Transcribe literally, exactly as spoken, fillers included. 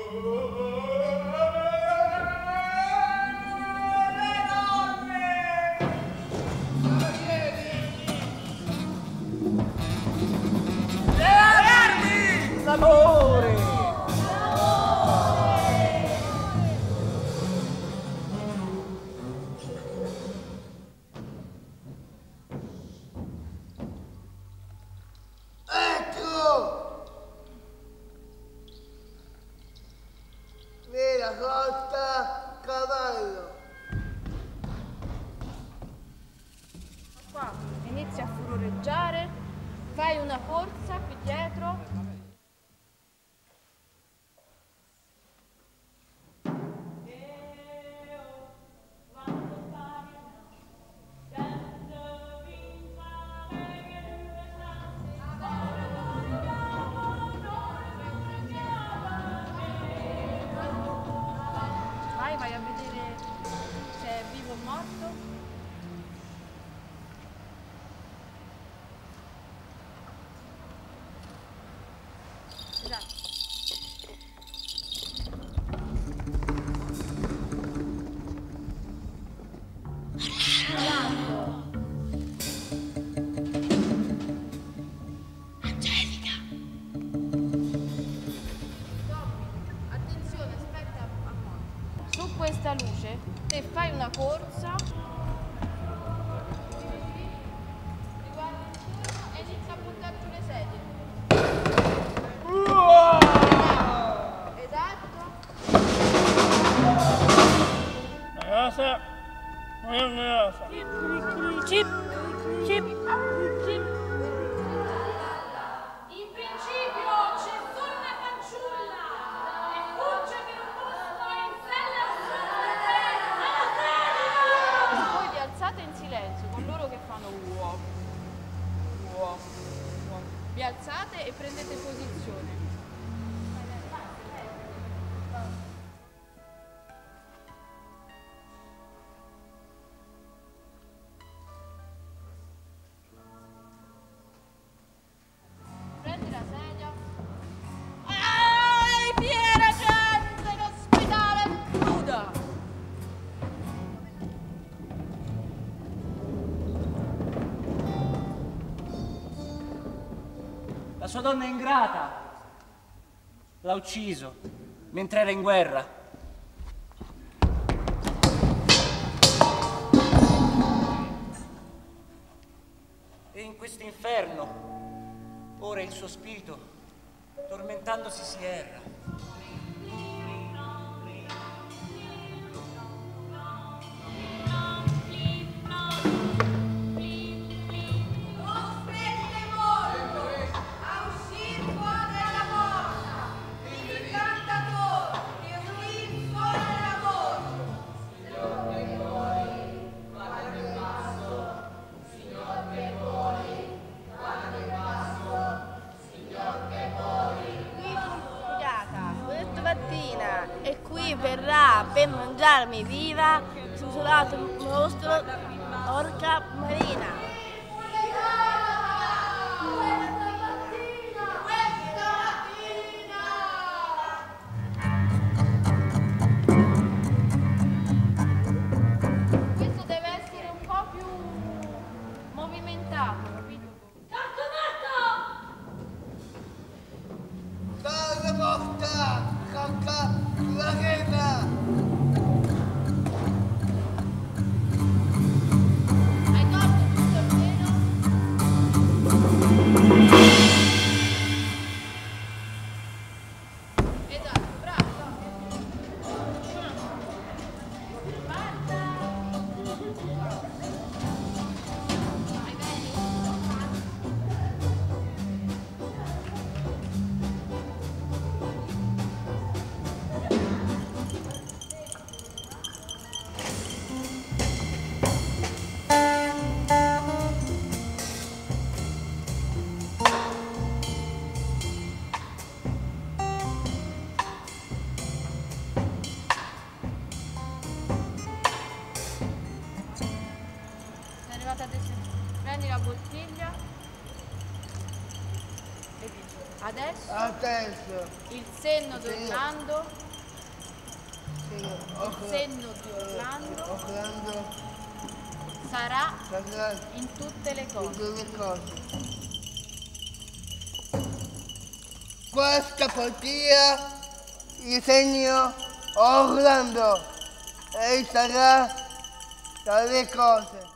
L'amore! Ecco! Vera cotta, cavallo. Qua inizia a furoreggiare, fai una corsa qui dietro. Vai, vai a vedere se è vivo o morto. Esatto. Angelica! Attenzione, aspetta a morte. Su questa luce te fai una corsa, riguarda intorno e inizia a buttare giù le sedie. Esatto. Cosa? Cosa? Chip, chip, chip. In principio c'è solo una fanciulla e fugge per un posto in sella alla Voi vi alzate in silenzio con loro che fanno uo, uo, uo. Vi alzate e prendete posizione. Prendi la sedia. Ah, piena gente in ospedale nuda. La sua donna ingrata l'ha ucciso mentre era in guerra. E in questo inferno, ora il suo spirito, tormentandosi, si erra. E qui verrà per mangiarmi viva sul solato mostro orca marina. Questo deve essere un po' più movimentato, capito? Cosa morta, cacca, la rena. Hai tolto tutto il pelo? Esatto, bravo. Basta. Vai bene? Adesso Adesso. il senno di Sì. Orlando, Sì, il Orla- senno di Orlando Orlando sarà sarà in tutte le in cose. due cose. Questa poesia il segno Orlando e sarà dalle cose.